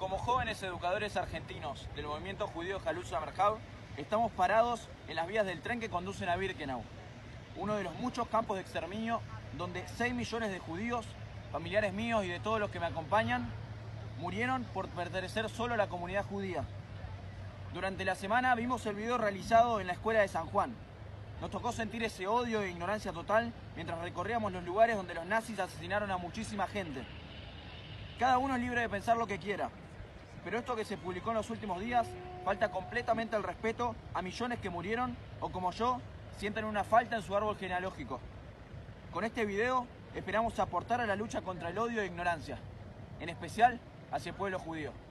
Como jóvenes educadores argentinos del movimiento judío Jalutza Merhav, estamos parados en las vías del tren que conducen a Birkenau, uno de los muchos campos de exterminio donde 6 millones de judíos, familiares míos y de todos los que me acompañan, murieron por pertenecer solo a la comunidad judía. Durante la semana vimos el video realizado en la escuela de San Juan. Nos tocó sentir ese odio e ignorancia total mientras recorríamos los lugares donde los nazis asesinaron a muchísima gente. Cada uno es libre de pensar lo que quiera, pero esto que se publicó en los últimos días falta completamente el respeto a millones que murieron o, como yo, sienten una falta en su árbol genealógico. Con este video esperamos aportar a la lucha contra el odio e ignorancia, en especial hacia el pueblo judío.